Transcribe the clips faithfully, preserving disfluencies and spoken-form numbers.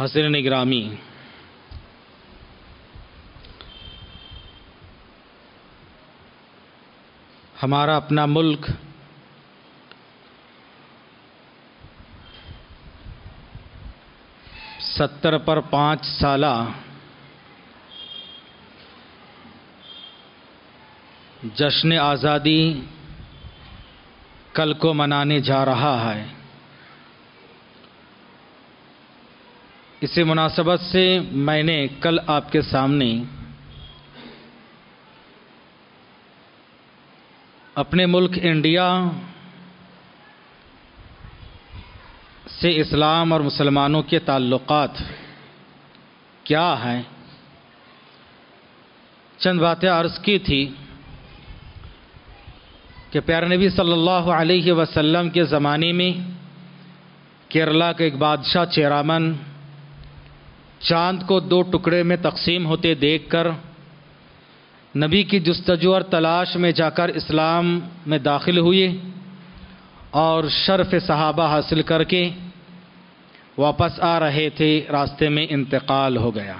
حاضرین گرامی، ہمارا اپنا ملک ستر پر پانچ سالہ جشن آزادی کل کو منانے جا رہا ہے۔ اسی مناسبت سے میں نے کل آپ کے سامنے اپنے ملک انڈیا سے اسلام اور مسلمانوں کے تعلقات کیا ہیں چند باتیں عرض کی تھی کہ پیارے نبی صلی اللہ علیہ وسلم کے زمانے میں کیرلا کا ایک بادشاہ چیرامن چاند کو دو ٹکڑے میں تقسیم ہوتے دیکھ کر نبی کی جستجو اور تلاش میں جا کر اسلام میں داخل ہوئے اور شرف صحابہ حاصل کر کے واپس آ رہے تھے، راستے میں انتقال ہو گیا۔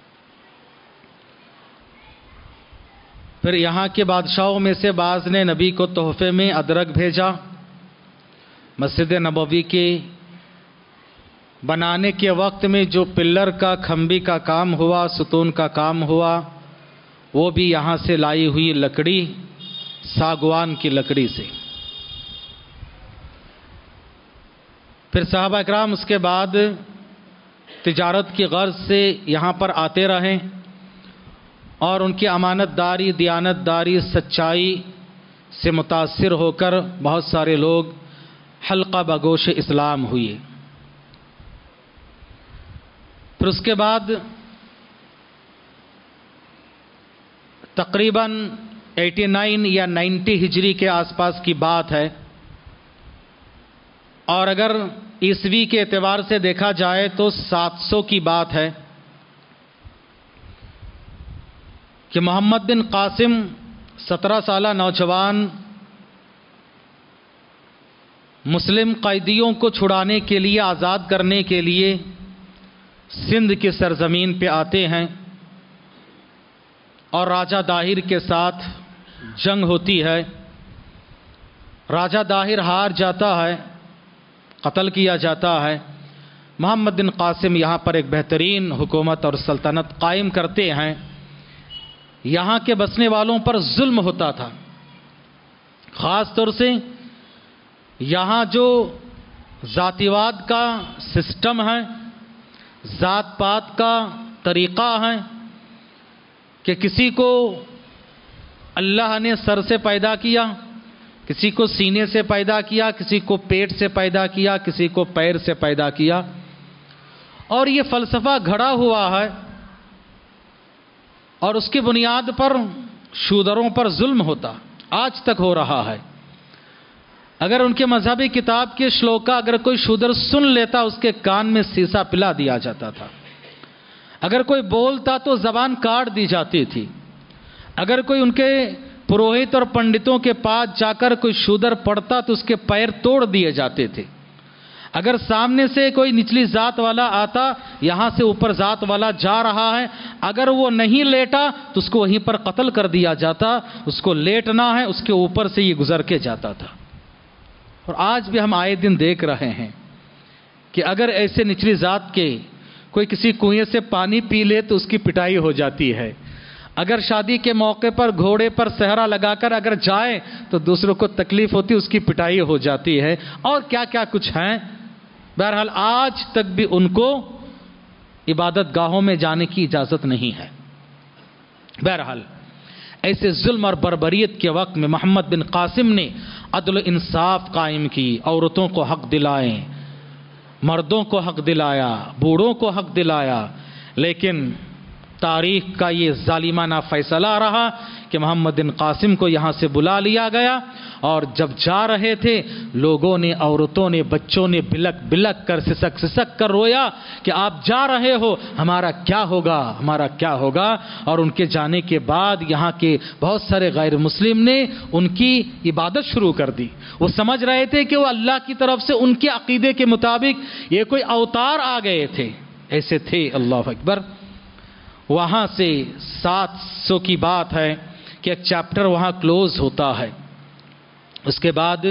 پھر یہاں کے بادشاہوں میں سے بعض نے نبی کو تحفے میں ادرک بھیجا۔ مسجد نبوی کے بنانے کے وقت میں جو پلر کا کھمبی کا کام ہوا، ستون کا کام ہوا، وہ بھی یہاں سے لائی ہوئی لکڑی، ساگوان کی لکڑی سے۔ پھر صحابہ اکرام اس کے بعد تجارت کی غرض سے یہاں پر آتے رہے اور ان کی امانت داری، دیانت داری، سچائی سے متاثر ہو کر بہت سارے لوگ حلقہ بگوش اسلام ہوئے۔ پھر اس کے بعد تقریباً ایٹی نائن یا نائنٹی ہجری کے آس پاس کی بات ہے، اور اگر عیسوی کے اعتبار سے دیکھا جائے تو سات سو کی بات ہے کہ محمد بن قاسم سترہ سالہ نوجوان مسلم قیدیوں کو چھڑانے کے لیے، آزاد کرنے کے لیے سندھ کی سرزمین پہ آتے ہیں اور راجہ داہر کے ساتھ جنگ ہوتی ہے۔ راجہ داہر ہار جاتا ہے، قتل کیا جاتا ہے۔ محمد بن قاسم یہاں پر ایک بہترین حکومت اور سلطنت قائم کرتے ہیں۔ یہاں کے بسنے والوں پر ظلم ہوتا تھا، خاص طور سے یہاں جو ذاتیواد کا سسٹم ہے، ذات پات کا طریقہ ہے کہ کسی کو اللہ نے سر سے پیدا کیا، کسی کو سینے سے پیدا کیا، کسی کو پیٹ سے پیدا کیا، کسی کو پیر سے پیدا کیا، اور یہ فلسفہ گھڑا ہوا ہے اور اس کی بنیاد پر شودروں پر ظلم ہوتا آج تک ہو رہا ہے۔ اگر ان کے مذہبی کتاب کے شلوکا اگر کوئی شودر سن لیتا، اس کے کان میں سیسا پلا دیا جاتا تھا۔ اگر کوئی بولتا تو زبان کاٹ دی جاتی تھی۔ اگر کوئی ان کے پروہت اور پنڈتوں کے پاس جا کر کوئی شودر پڑھتا تو اس کے پیر توڑ دیے جاتے تھے۔ اگر سامنے سے کوئی نچلی ذات والا آتا، یہاں سے اوپر ذات والا جا رہا ہے، اگر وہ نہیں لیٹا تو اس کو وہیں پر قتل کر دیا جاتا۔ اس کو لیٹنا ہے، اس کے اوپر سے یہ گزر کے جاتا تھا۔ اور آج بھی ہم آئے دن دیکھ رہے ہیں کہ اگر ایسے نچلی ذات کے کوئی کسی کنویں سے پانی پی لے تو اس کی پٹائی ہو جاتی ہے۔ اگر شادی کے موقع پر گھوڑے پر صحرا لگا کر اگر جائے تو دوسروں کو تکلیف ہوتی، اس کی پٹائی ہو جاتی ہے، اور کیا کیا کچھ ہیں۔ بہرحال آج تک بھی ان کو عبادت گاہوں میں جانے کی اجازت نہیں ہے۔ بہرحال ایسے ظلم اور بربریت کے وقت میں محمد بن قاسم نے عدل و انصاف قائم کی، عورتوں کو حق دلائے، مردوں کو حق دلایا، بوڑھوں کو حق دلایا۔ لیکن تاریخ کا یہ ظالمانہ فیصلہ رہا کہ محمد بن قاسم کو یہاں سے بلا لیا گیا، اور جب جا رہے تھے لوگوں نے، عورتوں نے، بچوں نے بلک بلک کر، سسک سسک کر رویا کہ آپ جا رہے ہو، ہمارا کیا ہوگا، ہمارا کیا ہوگا۔ اور ان کے جانے کے بعد یہاں کے بہت سارے غیر مسلم نے ان کی عبادت شروع کر دی۔ وہ سمجھ رہے تھے کہ وہ اللہ کی طرف سے ان کے عقیدے کے مطابق یہ کوئی اوتار آ گئے تھے، ایسے تھے. اللہ اکبر. وہاں سے سات سو کی بات ہے کہ ایک چیپٹر وہاں کلوز ہوتا ہے. اس کے بعد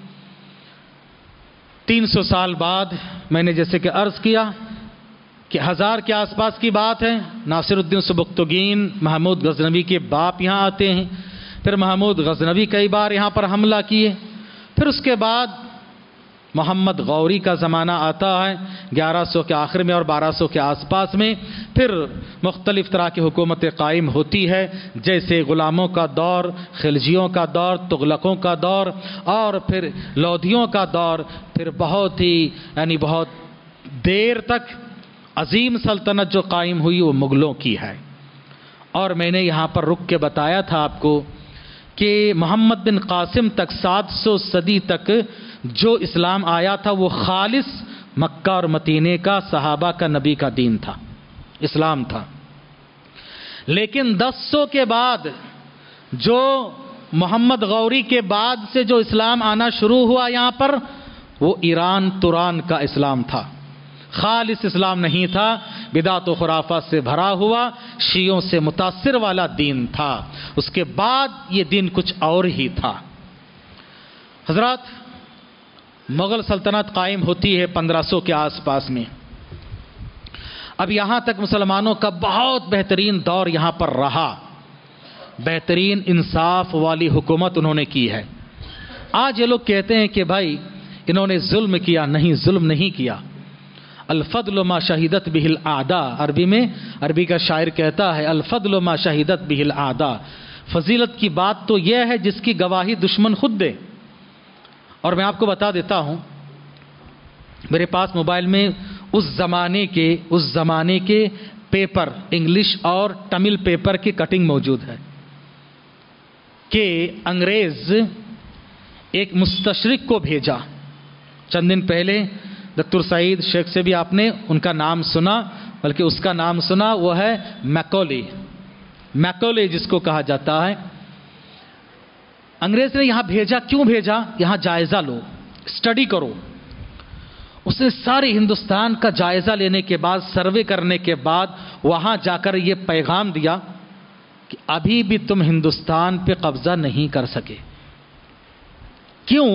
تین سو سال بعد میں نے جیسے کہ عرض کیا کہ ہزار کے آس پاس کی بات ہے، ناصر الدین سبکتگین محمود غزنوی کے باپ یہاں آتے ہیں. پھر محمود غزنوی کئی بار یہاں پر حملہ کیے. پھر اس کے بعد محمد غوری کا زمانہ آتا ہے گیارہ سو کے آخر میں اور بارہ سو کے آس پاس میں. پھر مختلف طرح کی حکومتیں قائم ہوتی ہے، جیسے غلاموں کا دور، خلجیوں کا دور، تغلقوں کا دور، اور پھر لودھیوں کا دور. پھر بہت ہی یعنی بہت دیر تک عظیم سلطنت جو قائم ہوئی وہ مغلوں کی ہے. اور میں نے یہاں پر رک کے بتایا تھا آپ کو کہ محمد بن قاسم تک سات سو صدی تک جو اسلام آیا تھا وہ خالص مکہ اور مدینے کا صحابہ کا نبی کا دین تھا، اسلام تھا. لیکن دس سو کے بعد جو محمد غوری کے بعد سے جو اسلام آنا شروع ہوا یہاں پر، وہ ایران توران کا اسلام تھا، خالص اسلام نہیں تھا، بدعت و خرافات سے بھرا ہوا شیعوں سے متاثر والا دین تھا. اس کے بعد یہ دین کچھ اور ہی تھا. حضرات، مغل سلطنت قائم ہوتی ہے پندرہ سو کے آس پاس میں. اب یہاں تک مسلمانوں کا بہت بہترین دور یہاں پر رہا، بہترین انصاف والی حکومت انہوں نے کی ہے. آج یہ لوگ کہتے ہیں کہ بھائی انہوں نے ظلم کیا. نہیں، ظلم نہیں کیا. الفضل ما شہیدت بہ الاعداء، عربی میں عربی کا شاعر کہتا ہے الفضل ما شہیدت بہ الاعداء، فضیلت کی بات تو یہ ہے جس کی گواہی دشمن خود دے. اور میں آپ کو بتا دیتا ہوں، میرے پاس موبائل میں اس زمانے کے اس زمانے کے پیپر، انگلش اور تمل پیپر کی کٹنگ موجود ہے کہ انگریز ایک مستشرق کو بھیجا چند دن پہلے. دکتر سعید شیخ سے بھی آپ نے ان کا نام سنا، بلکہ اس کا نام سنا، وہ ہے میکولی. میکولی جس کو کہا جاتا ہے. انگریز نے یہاں بھیجا. کیوں بھیجا؟ یہاں جائزہ لو، اسٹڈی کرو. اس نے سارے ہندوستان کا جائزہ لینے کے بعد، سروے کرنے کے بعد وہاں جا کر یہ پیغام دیا کہ ابھی بھی تم ہندوستان پہ قبضہ نہیں کر سکے. کیوں؟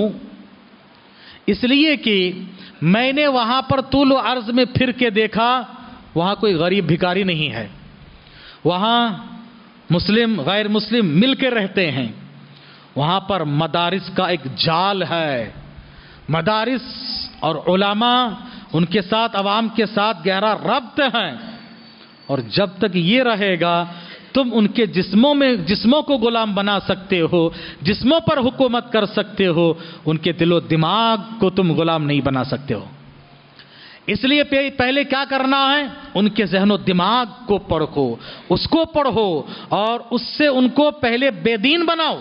اس لیے کہ میں نے وہاں پر طول و عرض میں پھر کے دیکھا، وہاں کوئی غریب بھکاری نہیں ہے، وہاں مسلم غیر مسلم مل کے رہتے ہیں. وہاں پر مدارس کا ایک جال ہے، مدارس اور علماء ان کے ساتھ، عوام کے ساتھ گہرا ربط ہے. اور جب تک یہ رہے گا تم ان کے جسموں میں جسموں کو غلام بنا سکتے ہو، جسموں پر حکومت کر سکتے ہو، ان کے دل و دماغ کو تم غلام نہیں بنا سکتے ہو. اس لیے پہلے کیا کرنا ہے؟ ان کے ذہن و دماغ کو پرکھو، اس کو پڑھو اور اس سے ان کو پہلے بے دین بناؤ.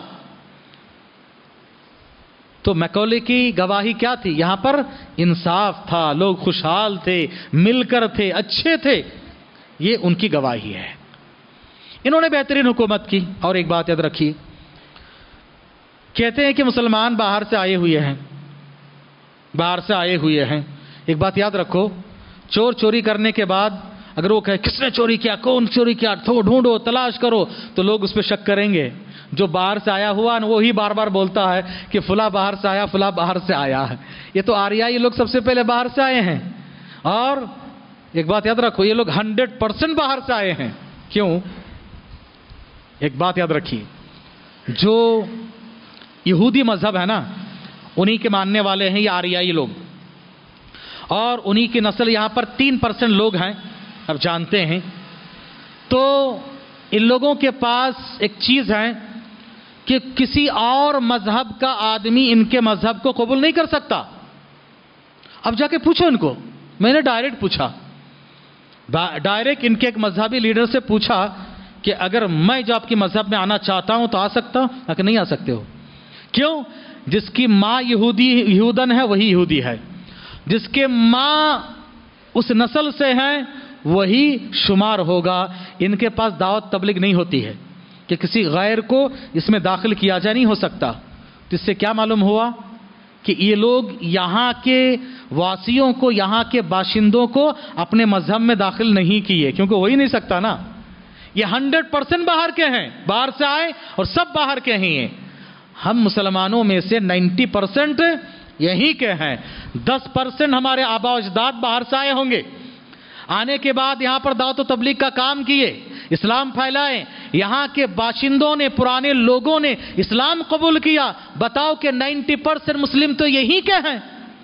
تو میکولی کی گواہی کیا تھی؟ یہاں پر انصاف تھا، لوگ خوشحال تھے، مل کر تھے، اچھے تھے. یہ ان کی گواہی ہے. انہوں نے بہترین حکومت کی. اور ایک بات یاد رکھیے، کہتے ہیں کہ مسلمان باہر سے آئے ہوئے ہیں، باہر سے آئے ہوئے ہیں. ایک بات یاد رکھو، چور چوری کرنے کے بعد اگر وہ کہے کس نے چوری کیا، کون چوری کیا، تو ڈھونڈو، تلاش کرو، تو لوگ اس پہ شک کریں گے. جو باہر سے آیا ہوا وہی بار بار بولتا ہے کہ فلاں باہر سے آیا، فلاں باہر سے آیا ہے. یہ تو آریائی لوگ سب سے پہلے باہر سے آئے ہیں. اور ایک بات یاد رکھو، یہ لوگ ہنڈریڈ پرسنٹ باہر سے آئے ہیں. کیوں؟ ایک بات یاد رکھیے، جو یہودی مذہب ہے نا، انہی کے ماننے والے ہیں یہ آریائی لوگ، اور انہی کی نسل یہاں پر تین پرسنٹ لوگ ہیں، اب جانتے ہیں. تو ان لوگوں کے پاس ایک چیز ہے کہ کسی اور مذہب کا آدمی ان کے مذہب کو قبول نہیں کر سکتا. اب جا کے پوچھو ان کو. میں نے ڈائریکٹ پوچھا، ڈائریکٹ ان کے ایک مذہبی لیڈر سے پوچھا کہ اگر میں جو آپ کی مذہب میں آنا چاہتا ہوں تو آ سکتا ہوں؟ کہ نہیں آ سکتے ہو. کیوں؟ جس کی ماں یہودی یہودن ہے وہی یہودی ہے، جس کے ماں اس نسل سے ہیں وہی شمار ہوگا. ان کے پاس دعوت تبلیغ نہیں ہوتی ہے کہ کسی غیر کو اس میں داخل کیا جائے، نہیں ہو سکتا. تو اس سے کیا معلوم ہوا کہ یہ لوگ یہاں کے واسیوں کو، یہاں کے باشندوں کو اپنے مذہب میں داخل نہیں کیے، کیونکہ ہو ہی نہیں سکتا نا، یہ ہنڈریڈ پرسنٹ باہر کے ہیں، باہر سے آئے اور سب باہر کے ہی ہیں۔ ہم مسلمانوں میں سے نائنٹی پرسنٹ یہی کے ہیں، دس پرسنٹ ہمارے آبا و اجداد باہر سے آئے ہوں گے، آنے کے بعد یہاں پر دعوت و تبلیغ کا کام کیے، اسلام پھیلائے، یہاں کے باشندوں نے، پرانے لوگوں نے اسلام قبول کیا۔ بتاؤ کہ نائنٹی پرسنٹ مسلم تو یہی کے ہیں۔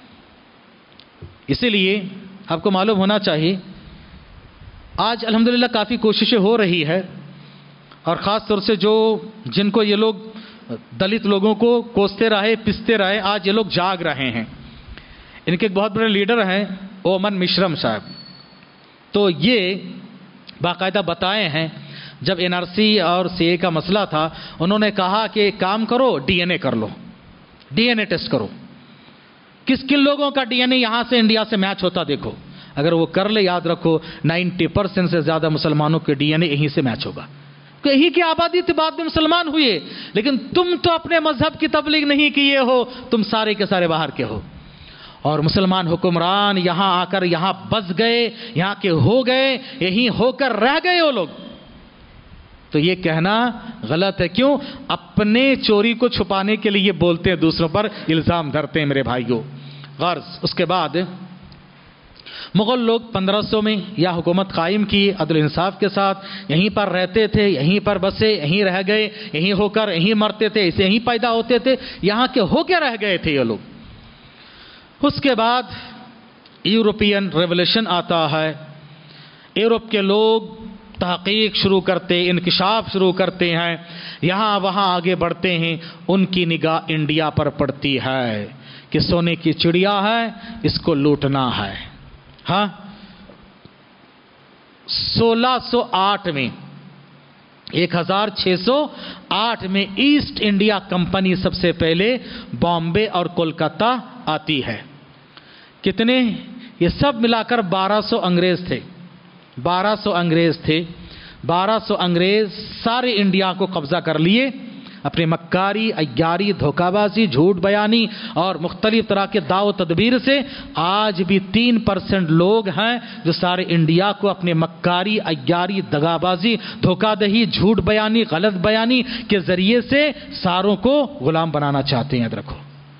اسی لیے آپ کو معلوم ہونا چاہیے آج الحمدللہ کافی کوششیں ہو رہی ہے، اور خاص طور سے جو جن کو یہ لوگ دلت لوگوں کو کوستے رہے، پستے رہے، آج یہ لوگ جاگ رہے ہیں۔ ان کے ایک بہت بڑے لیڈر ہیں اومن مشرم صاحب، تو یہ باقاعدہ بتائے ہیں جب این آر سی اور سی اے کا مسئلہ تھا، انہوں نے کہا کہ ایک کام کرو، ڈی این اے کر لو، ڈی این اے ٹیسٹ کرو، کس کن لوگوں کا ڈی این اے یہاں سے انڈیا سے میچ ہوتا دیکھو، اگر وہ کر لے یاد رکھو نائنٹی پرسنٹ سے زیادہ مسلمانوں کے ڈی این اے یہیں سے میچ ہوگا، کہ یہی کی آبادی تھی، بعد میں مسلمان ہوئے، لیکن تم تو اپنے مذہب کی تبلیغ نہیں کیے ہو، تم سارے کے سارے باہر کے ہو، اور مسلمان حکمران یہاں آ کر یہاں بس گئے، یہاں کے ہو گئے، یہیں ہو کر رہ گئے وہ لوگ۔ تو یہ کہنا غلط ہے، کیوں؟ اپنے چوری کو چھپانے کے لیے بولتے ہیں، دوسروں پر الزام دھرتے ہیں میرے بھائیوں۔ غرض اس کے بعد مغل لوگ پندرہ سو میں یا حکومت قائم کی عدل انصاف کے ساتھ، یہیں پر رہتے تھے، یہیں پر بسے، یہیں رہ گئے، یہیں ہو کر یہیں مرتے تھے، اسے یہیں پیدا ہوتے تھے، یہاں کے ہو کے رہ گئے تھے یہ لوگ۔ اس کے بعد یورپین ریولوشن آتا ہے، یورپ کے لوگ تحقیق شروع کرتے، انکشاف شروع کرتے ہیں، یہاں وہاں آگے بڑھتے ہیں، ان کی نگاہ انڈیا پر پڑتی ہے کہ سونے کی چڑیا ہے، اس کو لوٹنا ہے۔ ہاں سولہ سو آٹھ میں، ایک ہزار چھ سو آٹھ میں ایسٹ انڈیا کمپنی سب سے پہلے بامبے اور کولکتہ آتی ہے۔ کتنے؟ یہ سب ملا کر بارہ سو انگریز تھے، بارہ سو انگریز تھے، بارہ سو انگریز سارے انڈیا کو قبضہ کر لیے، اپنے مکاری، عیاری، دھوکہ بازی، جھوٹ بیانی اور مختلف طرح کے داؤ تدبیر سے آج بھی تین پرسنٹ لوگ ہیں جو سارے انڈیا کو اپنے مکاری، عیاری، دغا بازی، دھوکہ دہی، جھوٹ بیانی، غلط بیانی کے ذریعے سے ساروں کو غلام بنانا چاہتے ہیں۔ یاد رکھو،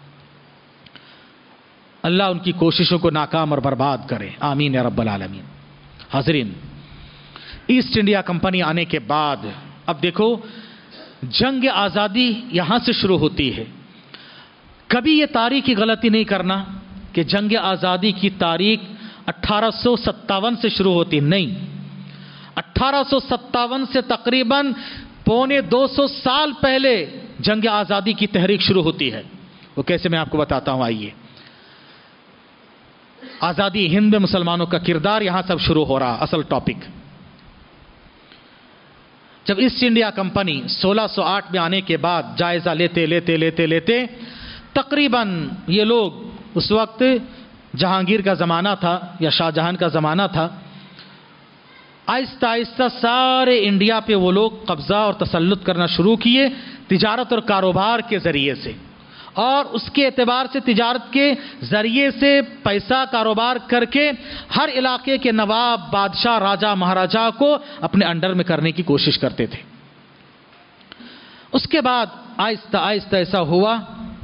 اللہ ان کی کوششوں کو ناکام اور برباد کرے، آمین یا رب العالمین۔ حاضرین، ایسٹ انڈیا کمپنی آنے کے بعد اب دیکھو جنگ آزادی یہاں سے شروع ہوتی ہے۔ کبھی یہ تاریخی غلطی نہیں کرنا کہ جنگ آزادی کی تاریخ اٹھارہ سو ستاون سے شروع ہوتی، نہیں، اٹھارہ سو ستاون سے تقریباً پونے دو سو سال پہلے جنگ آزادی کی تحریک شروع ہوتی ہے۔ وہ کیسے میں آپ کو بتاتا ہوں، آئیے۔ آزادی ہند میں مسلمانوں کا کردار یہاں سب شروع ہو رہا، اصل ٹاپک۔ جب ایسٹ انڈیا کمپنی سولہ سو آٹھ میں آنے کے بعد جائزہ لیتے لیتے لیتے لیتے تقریباً یہ لوگ، اس وقت جہانگیر کا زمانہ تھا یا شاہ جہان کا زمانہ تھا، آہستہ آہستہ سارے انڈیا پہ وہ لوگ قبضہ اور تسلط کرنا شروع کیے تجارت اور کاروبار کے ذریعے سے، اور اس کے اعتبار سے تجارت کے ذریعے سے پیسہ کاروبار کر کے ہر علاقے کے نواب، بادشاہ، راجہ، مہاراجہ کو اپنے انڈر میں کرنے کی کوشش کرتے تھے۔ اس کے بعد آہستہ آہستہ ایسا ہوا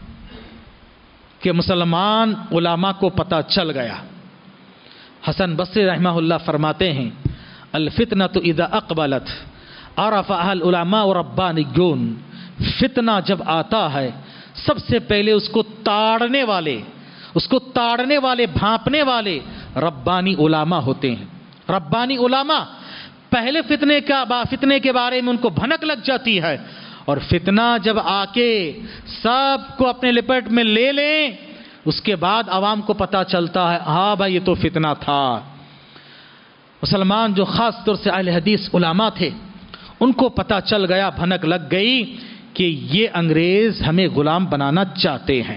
کہ مسلمان علماء کو پتہ چل گیا۔ حسن بصری رحمہ اللہ فرماتے ہیں، الفتنۃ اذا اقبلت عرفها العلماء ربانیون، فتنہ جب آتا ہے سب سے پہلے اس کو تاڑنے والے، اس کو تاڑنے والے، بھانپنے والے ربانی علماء ہوتے ہیں۔ ربانی علماء پہلے فتنے کا فتنے کے بارے میں ان کو بھنک لگ جاتی ہے، اور فتنہ جب آ کے سب کو اپنے لپیٹ میں لے لیں، اس کے بعد عوام کو پتہ چلتا ہے ہاں بھائی یہ تو فتنہ تھا۔ مسلمان جو خاص طور سے اہل حدیث علماء تھے، ان کو پتہ چل گیا، بھنک لگ گئی کہ یہ انگریز ہمیں غلام بنانا چاہتے ہیں۔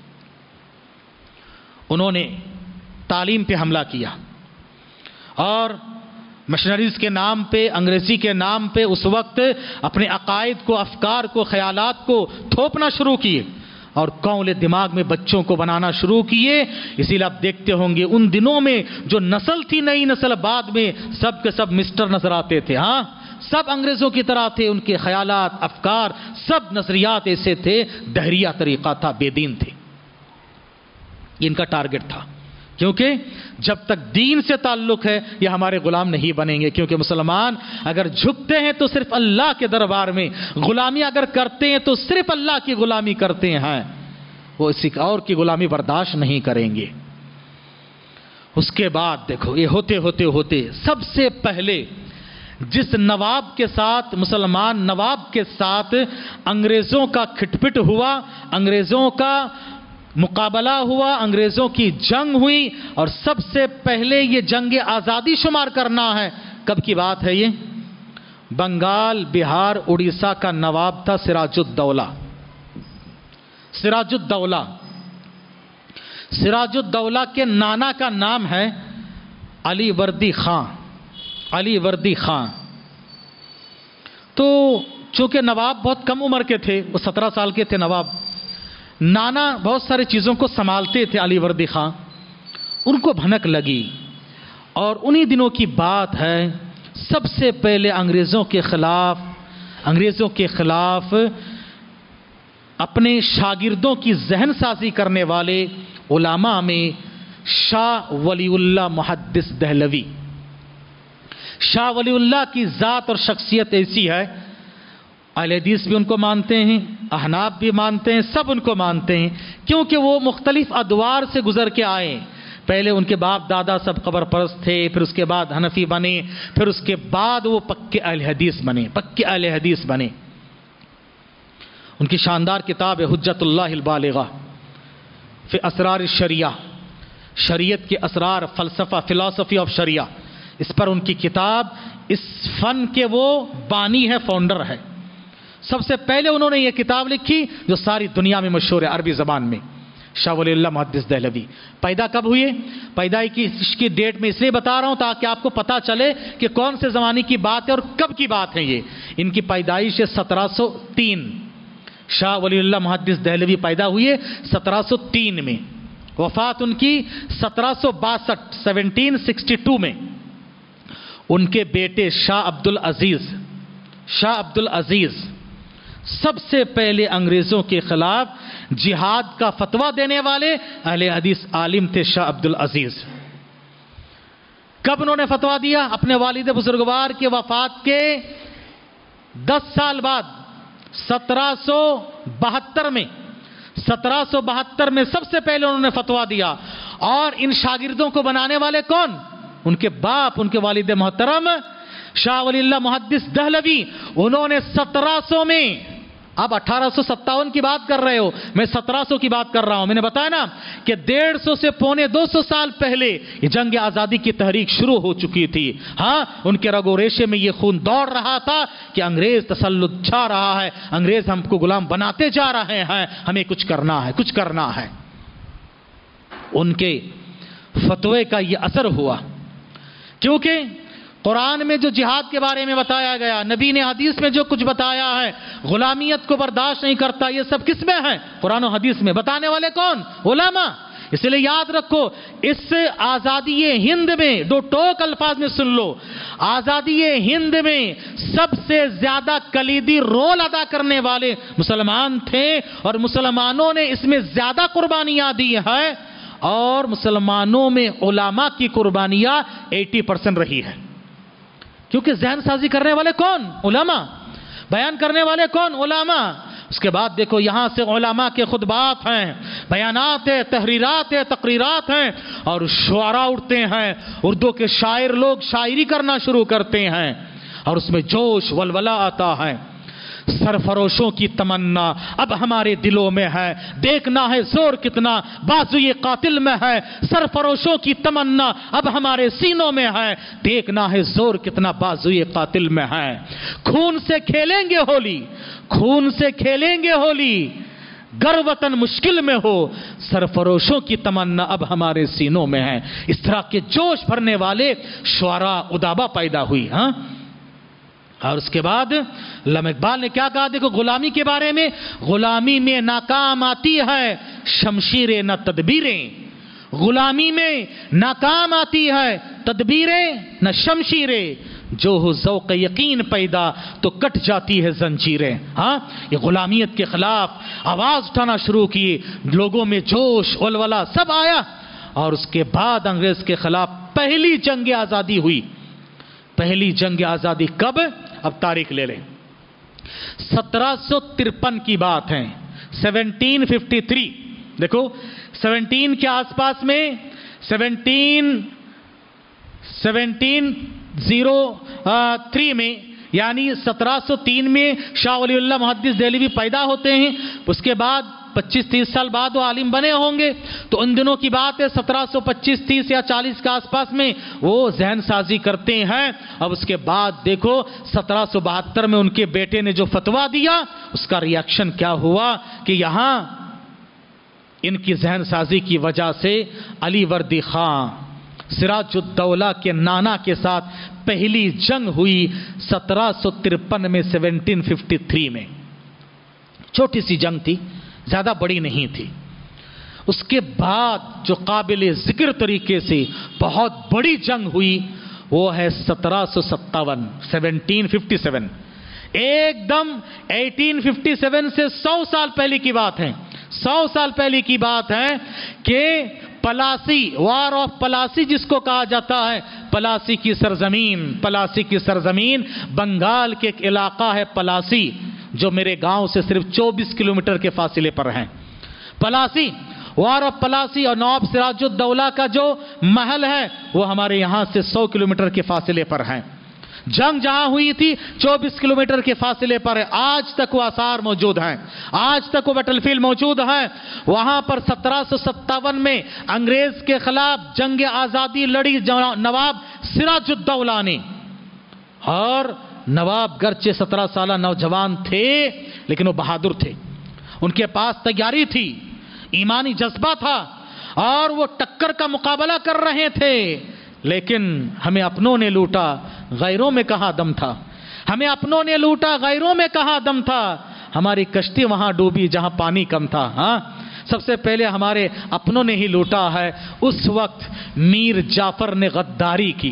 انہوں نے تعلیم پہ حملہ کیا اور مشنریز کے نام پہ، انگریزی کے نام پہ اس وقت اپنے عقائد کو، افکار کو، خیالات کو تھوپنا شروع کیے، اور کونلے دماغ میں بچوں کو بنانا شروع کیے. اسی لیے آپ دیکھتے ہوں گے ان دنوں میں جو نسل تھی، نئی نسل، بعد میں سب کے سب مسٹر نظر آتے تھے. ہاں سب انگریزوں کی طرح تھے، ان کے خیالات، افکار، سب نظریات ایسے تھے، دہریہ طریقہ تھا، بے دین تھے. ان کا ٹارگٹ تھا، کیونکہ جب تک دین سے تعلق ہے یہ ہمارے غلام نہیں بنیں گے. کیونکہ مسلمان اگر جھکتے ہیں تو صرف اللہ کے دربار میں، غلامی اگر کرتے ہیں تو صرف اللہ کی غلامی کرتے ہیں، وہ کسی اور کی غلامی برداشت نہیں کریں گے. اس کے بعد دیکھو یہ ہوتے ہوتے ہوتے سب سے پہلے جس نواب کے ساتھ، مسلمان نواب کے ساتھ انگریزوں کا کھٹپٹ ہوا، انگریزوں کا مقابلہ ہوا، انگریزوں کی جنگ ہوئی، اور سب سے پہلے یہ جنگ آزادی شمار کرنا ہے. کب کی بات ہے یہ؟ بنگال، بہار، اڑیسہ کا نواب تھا سراج الدولہ. سراج الدولہ سراج الدولہ کے نانا کا نام ہے علی وردی خان. علی وردی خان تو چونکہ نواب بہت کم عمر کے تھے، وہ سترہ سال کے تھے نواب، نانا بہت سارے چیزوں کو سنبھالتے تھے علی وردی خان. ان کو بھنک لگی، اور انہی دنوں کی بات ہے سب سے پہلے انگریزوں کے خلاف انگریزوں کے خلاف اپنے شاگردوں کی ذہن سازی کرنے والے علماء میں شاہ ولی اللہ محدث دہلوی. شاہ ولی اللہ کی ذات اور شخصیت ایسی ہے، اہل حدیث بھی ان کو مانتے ہیں، احناف بھی مانتے ہیں، سب ان کو مانتے ہیں، کیونکہ وہ مختلف ادوار سے گزر کے آئے. پہلے ان کے باپ دادا سب قبر پرست تھے، پھر اس کے بعد حنفی بنے، پھر اس کے بعد وہ پکے اہل حدیث بنے پکے اہل حدیث بنے. ان کی شاندار کتاب ہے حجت اللہ البالغہ فی اسرار الشریعہ، شریعت کے اسرار، فلسفہ، فلسفی آف شریعہ. اس پر ان کی کتاب، اس فن کے وہ بانی ہے، فاؤنڈر ہے. سب سے پہلے انہوں نے یہ کتاب لکھی جو ساری دنیا میں مشہور ہے عربی زبان میں. شاہ ولی اللہ محدث دہلوی پیدا کب ہوئے؟ پیدائش کی اس کی ڈیٹ میں اس لیے بتا رہا ہوں تاکہ آپ کو پتا چلے کہ کون سے زمانے کی بات ہے اور کب کی بات ہے. یہ ان کی پیدائش ہے سترہ سو تین. شاہ ولی اللہ محدث دہلوی پیدا ہوئے سترہ سو تین میں، وفات ان کی سترہ سو باسٹھ سیونٹین سکسٹی ٹو میں. ان کے بیٹے شاہ عبد العزیز شاہ عبد العزیز سب سے پہلے انگریزوں کے خلاف جہاد کا فتویٰ دینے والے اہل حدیث عالم تھے شاہ عبد العزیز. کب انہوں نے فتویٰ دیا؟ اپنے والد بزرگوار کے وفات کے دس سال بعد، سترہ سو بہتر میں سترہ سو بہتر میں سب سے پہلے انہوں نے فتویٰ دیا. اور ان شاگردوں کو بنانے والے کون؟ ان کے باپ، ان کے والد محترم شاہ ولی اللہ محدث دہلوی. انہوں نے سترہ سو میں، آپ اٹھارہ سو ستاون کی بات کر رہے ہو، میں سترہ سو کی بات کر رہا ہوں. میں نے بتایا نا کہ ڈیڑھ سو سے پونے دو سو سال پہلے یہ جنگ آزادی کی تحریک شروع ہو چکی تھی. ہاں ان کے رگ و ریشے میں یہ خون دوڑ رہا تھا کہ انگریز تسلط چھا رہا ہے، انگریز ہم کو غلام بناتے جا رہے ہیں، ہمیں کچھ کرنا ہے کچھ کرنا ہے. ان کے فتوے کا یہ اثر ہوا، کیونکہ قرآن میں جو جہاد کے بارے میں بتایا گیا، نبی نے حدیث میں جو کچھ بتایا ہے، غلامیت کو برداشت نہیں کرتا، یہ سب کس میں ہے؟ قرآن و حدیث میں. بتانے والے کون؟ علماء. اس لیے یاد رکھو، اس آزادی ہند میں دو ٹوک الفاظ میں سن لو، آزادی ہند میں سب سے زیادہ کلیدی رول ادا کرنے والے مسلمان تھے، اور مسلمانوں نے اس میں زیادہ قربانیاں دی ہیں، اور مسلمانوں میں علماء کی قربانیاں اسی پرسنٹ رہی ہے. کیونکہ ذہن سازی کرنے والے کون؟ علماء. بیان کرنے والے کون؟ علماء. اس کے بعد دیکھو یہاں سے علماء کے خطبات ہیں، بیانات ہیں، تحریرات ہیں، تقریرات ہیں، اور شعراء اٹھتے ہیں. اردو کے شاعر لوگ شاعری کرنا شروع کرتے ہیں، اور اس میں جوش ولولہ آتا ہے. سرفروشوں کی تمنا اب ہمارے دلوں میں ہے، دیکھنا ہے زور کتنا بازوئے قاتل میں ہے. سرفروشوں کی تمنا اب ہمارے سینوں میں ہے، دیکھنا ہے زور کتنا بازوئے قاتل میں ہے. خون سے کھیلیں گے ہولی، خون سے کھیلیں گے ہولی، گر وطن مشکل میں ہو، سرفروشوں کی تمنا اب ہمارے سینوں میں ہے. اس طرح کے جوش بھرنے والے شعراء ادبا پیدا ہوئی. ہاں اور اس کے بعد علامہ اقبال نے کیا کہا دیکھو غلامی کے بارے میں، غلامی میں ناکام آتی ہے شمشیریں نہ تدبیریں، غلامی میں ناکام آتی ہے تدبیریں نہ شمشیریں، جو ہو ذوق یقین پیدا تو کٹ جاتی ہے زنجیریں۔ ہاں یہ غلامیت کے خلاف آواز اٹھانا شروع کی، لوگوں میں جوش ولولہ سب آیا، اور اس کے بعد انگریز کے خلاف پہلی جنگ آزادی ہوئی۔ پہلی جنگ آزادی کب؟ اب تاریخ لے لیں، سترہ سو ترپن کی بات ہے، سیونٹین ففٹی تھری۔ دیکھو سیونٹین کے آس پاس میں سیونٹین سیونٹین زیرو تھری میں یعنی سترہ سو تین میں شاہ ولی اللہ محدث دہلوی پیدا ہوتے ہیں، اس کے بعد پچیس تیس سال بعد وہ عالم بنے ہوں گے، تو ان دنوں کی بات ہے سترہ سو پچیس تیس یا چالیس کے آس پاس میں وہ ذہن سازی کرتے ہیں۔ اب اس کے بعد دیکھو سترہ سو بہتر میں ان کے بیٹے نے جو فتویٰ دیا، اس کا ریاکشن کیا ہوا کہ یہاں ان کی ذہن سازی کی وجہ سے علی وردی خان سراج الدولہ کے نانا کے ساتھ پہلی جنگ ہوئی سترہ سو ترپن میں، سیونٹین ففٹی تھری میں۔ چھوٹی سی جنگ تھی، زیادہ بڑی نہیں تھی۔ اس کے بعد جو قابل ذکر طریقے سے بہت بڑی جنگ ہوئی وہ ہے سترہ سو ستاون، سیونٹین ففٹی سیون۔ ایک دم ایٹین ففٹی سیون سے سو سال پہلے کی بات ہے، سو سال پہلے کی بات ہے کہ پلاسی، وار آف پلاسی جس کو کہا جاتا ہے، پلاسی کی سرزمین، پلاسی کی سرزمین بنگال کے ایک علاقہ ہے پلاسی، جو میرے گاؤں سے صرف چوبیس کلومیٹر کے فاصلے پر ہیں۔ پلاسی، وار آف پلاسی، اور نواب سراج الدولہ کا جو محل ہے وہ ہمارے یہاں سے سو کلومیٹر کے فاصلے پر ہیں۔ جنگ جہاں ہوئی تھی چوبیس کلومیٹر کے فاصلے پر ہے، آج تک وہ آثار موجود ہیں، آج تک وہ بیٹل فیلڈ موجود ہیں۔ وہاں پر سترہ سو ستاون میں انگریز کے خلاف جنگ آزادی لڑی نواب سراج الدولہ نے، اور نواب گرچہ سترہ سالہ نوجوان تھے لیکن وہ بہادر تھے، ان کے پاس تیاری تھی، ایمانی جذبہ تھا، اور وہ ٹکر کا مقابلہ کر رہے تھے۔ لیکن ہمیں اپنوں نے لوٹا، غیروں میں کہاں دم تھا، ہمیں اپنوں نے لوٹا، غیروں میں کہاں دم تھا، ہماری کشتی وہاں ڈوبی جہاں پانی کم تھا۔ ہاں سب سے پہلے ہمارے اپنوں نے ہی لوٹا ہے۔ اس وقت میر جعفر نے غداری کی،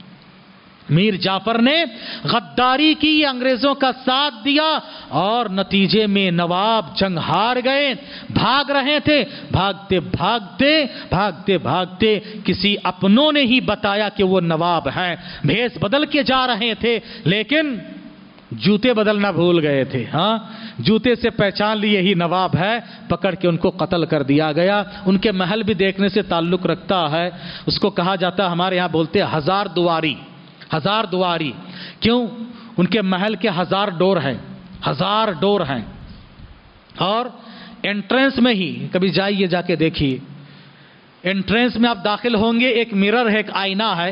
میر جعفر نے غداری کی، انگریزوں کا ساتھ دیا، اور نتیجے میں نواب جنگ ہار گئے۔ بھاگ رہے تھے، بھاگتے بھاگتے بھاگتے بھاگتے کسی اپنوں نے ہی بتایا کہ وہ نواب ہیں، بھیس بدل کے جا رہے تھے لیکن جوتے بدلنا بھول گئے تھے۔ ہاں جوتے سے پہچان لی یہی نواب ہے، پکڑ کے ان کو قتل کر دیا گیا۔ ان کے محل بھی دیکھنے سے تعلق رکھتا ہے، اس کو کہا جاتا ہے، ہمارے یہاں بولتے ہیں ہزار دواری، ہزار دواری، کیوں؟ ان کے محل کے ہزار ڈور ہیں، ہزار ڈور ہیں، اور انٹرنس میں ہی کبھی جائیے، جا کے دیکھیے، انٹرنس میں آپ داخل ہوں گے، ایک مرر ہے، ایک آئینہ ہے،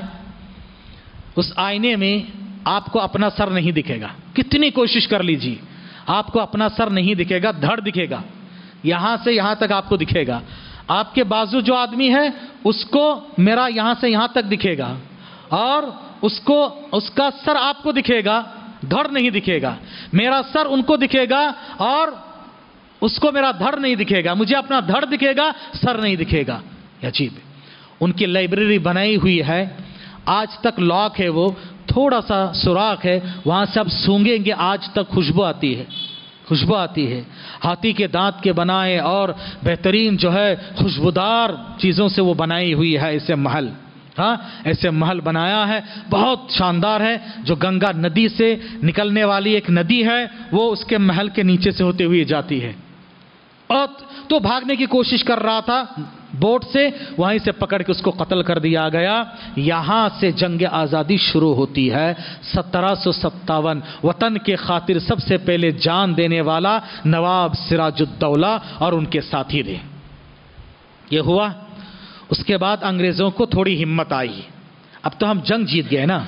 اس آئینے میں آپ کو اپنا سر نہیں دکھے گا، کتنی کوشش کر لیجیے آپ کو اپنا سر نہیں دکھے گا، دھڑ دکھے گا، یہاں سے یہاں تک آپ کو دکھے گا۔ آپ کے بازو جو آدمی ہے اس کو میرا یہاں سے یہاں تک دکھے گا، اور اس کو اس کا سر آپ کو دکھے گا، دھڑ نہیں دکھے گا۔ میرا سر ان کو دکھے گا اور اس کو میرا دھڑ نہیں دکھے گا، مجھے اپنا دھڑ دکھے گا، سر نہیں دکھے گا۔ عجیب، ان کی لائبریری بنائی ہوئی ہے، آج تک لاک ہے، وہ تھوڑا سا سوراخ ہے، وہاں سے آپ سونگیں گے آج تک خوشبو آتی ہے، خوشبو آتی ہے، ہاتھی کے دانت کے بنائے اور بہترین جو ہے خوشبودار چیزوں سے وہ بنائی ہوئی ہے اسے محل۔ ہاں ایسے محل بنایا ہے، بہت شاندار ہے، جو گنگا ندی سے نکلنے والی ایک ندی ہے وہ اس کے محل کے نیچے سے ہوتے ہوئے جاتی ہے، اور تو بھاگنے کی کوشش کر رہا تھا بوٹ سے، وہیں سے پکڑ کے اس کو قتل کر دیا گیا۔ یہاں سے جنگ آزادی شروع ہوتی ہے، سترہ سو ستاون، وطن کے خاطر سب سے پہلے جان دینے والا نواب سراج الدولہ اور ان کے ساتھی تھے۔ یہ ہوا، اس کے بعد انگریزوں کو تھوڑی ہمت آئی، اب تو ہم جنگ جیت گئے نا،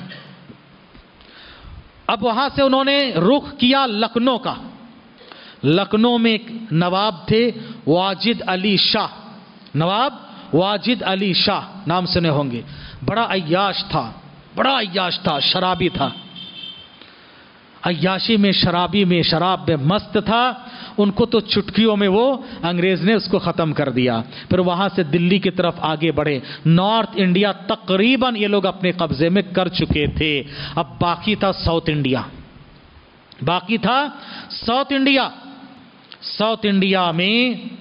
اب وہاں سے انہوں نے رخ کیا لکھنؤ کا۔ لکھنؤ میں ایک نواب تھے واجد علی شاہ، نواب واجد علی شاہ، نام سنے ہوں گے، بڑا عیاش تھا، بڑا عیاش تھا، شرابی تھا۔ عیاشی میں، شرابی میں، شراب میں مست تھا، ان کو تو چٹکیوں میں وہ انگریز نے اس کو ختم کر دیا۔ پھر وہاں سے دلی کی طرف آگے بڑھے، نارتھ انڈیا تقریباً یہ لوگ اپنے قبضے میں کر چکے تھے، اب باقی تھا ساؤتھ انڈیا، باقی تھا ساؤتھ انڈیا۔ ساؤتھ انڈیا میں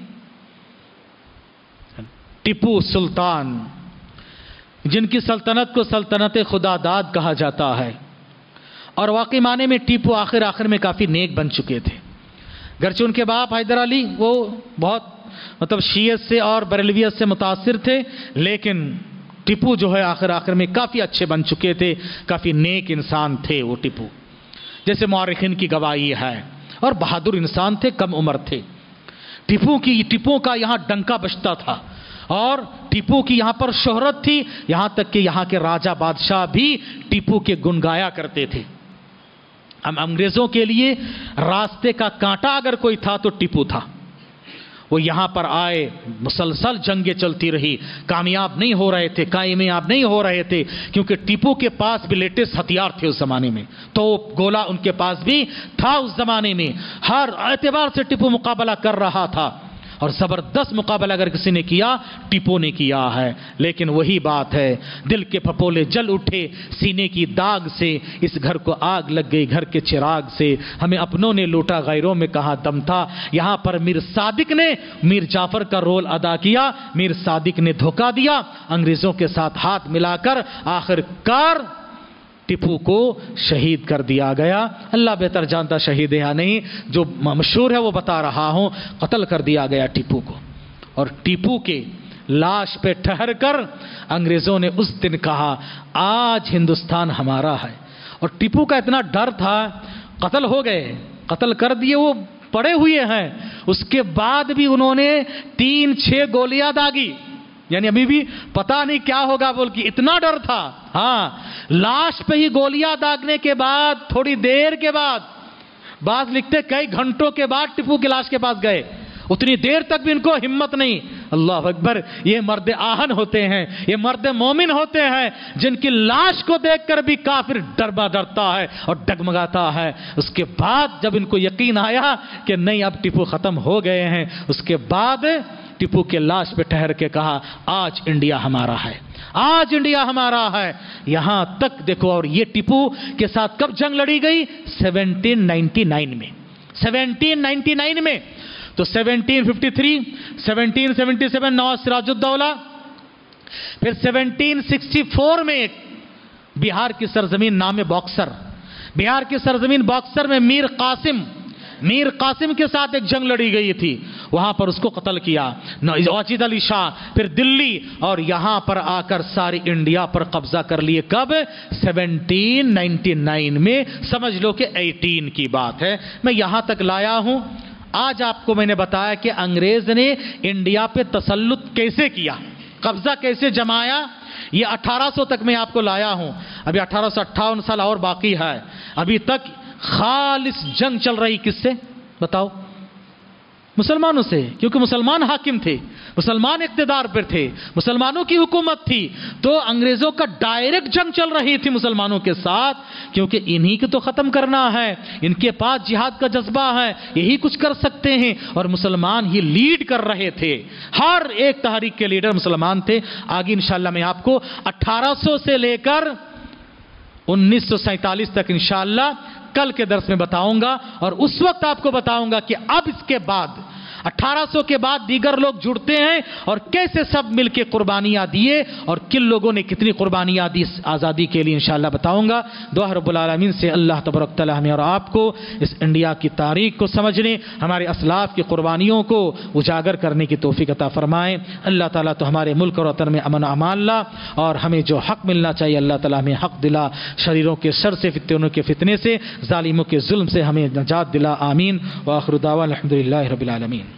ٹیپو سلطان، جن کی سلطنت کو سلطنت خدا داد کہا جاتا ہے، اور واقعی معنی میں ٹیپو آخر آخر میں کافی نیک بن چکے تھے، گرچہ ان کے باپ حیدر علی وہ بہت مطلب شیعت سے اور بریلویت سے متاثر تھے، لیکن ٹیپو جو ہے آخر آخر میں کافی اچھے بن چکے تھے، کافی نیک انسان تھے وہ ٹیپو، جیسے مورخین کی گواہی ہے، اور بہادر انسان تھے، کم عمر تھے۔ ٹیپو کی ٹیپو کا یہاں ڈنکا بجتا تھا، اور ٹیپو کی یہاں پر شہرت تھی، یہاں تک کہ یہاں کے راجہ بادشاہ بھی ٹیپو کے گن گایا کرتے تھے۔ ہم انگریزوں کے لیے راستے کا کانٹا اگر کوئی تھا تو ٹیپو تھا۔ وہ یہاں پر آئے، مسلسل جنگیں چلتی رہی، کامیاب نہیں ہو رہے تھے، کامیاب نہیں ہو رہے تھے، کیونکہ ٹیپو کے پاس بھی لیٹسٹ ہتھیار تھے اس زمانے میں، تو گولا ان کے پاس بھی تھا اس زمانے میں، ہر اعتبار سے ٹیپو مقابلہ کر رہا تھا، اور زبردست مقابلہ اگر کسی نے کیا ٹیپو نے کیا ہے۔ لیکن وہی بات ہے، دل کے پھپولے جل اٹھے سینے کی داغ سے، اس گھر کو آگ لگ گئی گھر کے چراغ سے، ہمیں اپنوں نے لوٹا غیروں میں کہاں دم تھا۔ یہاں پر میر صادق نے میر جعفر کا رول ادا کیا، میر صادق نے دھوکہ دیا، انگریزوں کے ساتھ ہاتھ ملا کر آخر کار ٹیپو کو شہید کر دیا گیا۔ اللہ بہتر جانتا شہید ہے یا نہیں، جو مشہور ہے وہ بتا رہا ہوں، قتل کر دیا گیا ٹیپو کو۔ اور ٹیپو کے لاش پہ ٹھہر کر انگریزوں نے اس دن کہا آج ہندوستان ہمارا ہے، اور ٹیپو کا اتنا ڈر تھا، قتل ہو گئے، قتل کر دیے، وہ پڑے ہوئے ہیں، اس کے بعد بھی انہوں نے تین چھ گولیاں داغی، یعنی ابھی بھی پتا نہیں کیا ہوگا بول کے اتنا ڈر تھا۔ ہاں، لاش پہ ہی گولیاں داغنے کے بعد تھوڑی دیر کے بعد، بعض لکھتے کئی گھنٹوں کے بعد ٹیپو کی لاش کے پاس گئے، اتنی دیر تک بھی ان کو ہمت نہیں۔ اللہ اکبر، یہ مرد آہن ہوتے ہیں، یہ مرد مومن ہوتے ہیں، جن کی لاش کو دیکھ کر بھی کافر ڈربا ڈرتا ہے اور ڈگمگاتا ہے۔ اس کے بعد جب ان کو یقین آیا کہ نہیں اب ٹیپو ختم ہو گئے ہیں، اس کے بعد ٹیپو کے لاش پہ ٹھہر کے کہا آج انڈیا ہمارا ہے، آج انڈیا ہمارا ہے۔ یہاں تک دیکھو، اور یہ ٹیپو کے ساتھ کب جنگ لڑی گئی؟ سیونٹین نائنٹی نائن میں، سیونٹین نائنٹی نائن میں۔ تو seventeen fifty three, seventeen seventy seven نواز سراج الدولہ، پھر سیونٹین سکسٹی فور میں ایک بہار کی سرزمین نام باکسر، بہار کی سرزمین باکسر میں میر قاسم میر قاسم کے ساتھ ایک جنگ لڑی گئی تھی، وہاں پر اس کو قتل کیا واجد علی شاہ، پھر دلی، اور یہاں پر آ کر ساری انڈیا پر قبضہ کر لیے۔ کب؟ سیونٹین نائنٹی نائن میں، سمجھ لو کہ ایٹین کی بات ہے۔ میں یہاں تک لایا ہوں، آج آپ کو میں نے بتایا کہ انگریز نے انڈیا پہ تسلط کیسے کیا، قبضہ کیسے جمایا، یہ اٹھارہ سو تک میں آپ کو لایا ہوں۔ ابھی اٹھارہ سو اٹھاون سال اور باقی ہے، ابھی تک خالص جنگ چل رہی کس سے بتاؤ؟ مسلمانوں سے، کیونکہ مسلمان حاکم تھے، مسلمان اقتدار پر تھے، مسلمانوں کی حکومت تھی، تو انگریزوں کا ڈائریکٹ جنگ چل رہی تھی مسلمانوں کے ساتھ، کیونکہ انہی کو تو ختم کرنا ہے، ان کے پاس جہاد کا جذبہ ہے، یہی کچھ کر سکتے ہیں، اور مسلمان ہی لیڈ کر رہے تھے، ہر ایک تحریک کے لیڈر مسلمان تھے۔ آگے انشاءاللہ میں آپ کو اٹھارہ سو سے لے کر انیس سو سینتالیس تک انشاءاللہ کل کے درس میں بتاؤں گا، اور اس وقت آپ کو بتاؤں گا کہ اب اس کے بعد اٹھارہ سو کے بعد دیگر لوگ جڑتے ہیں اور کیسے سب مل کے قربانیاں دیے اور کن لوگوں نے کتنی قربانیاں دی آزادی کے لیے انشاءاللہ بتاؤں گا۔ دعا رب العالمین سے اللہ تبارک تعالی ہمیں اور آپ کو اس انڈیا کی تاریخ کو سمجھنے، ہمارے اسلاف کی قربانیوں کو اجاگر کرنے کی توفیق عطا فرمائیں۔ اللہ تعالیٰ تو ہمارے ملک اور وطن میں امن و امان لا، اور ہمیں جو حق ملنا چاہیے اللہ تعالیٰ ہمیں حق دلا، شریروں کے شر سے، فتنوں کے فتنے سے، ظالموں کے ظلم سے ہمیں نجات دلا، آمین۔ وآخر دعوانا الحمدللہ رب العالمین۔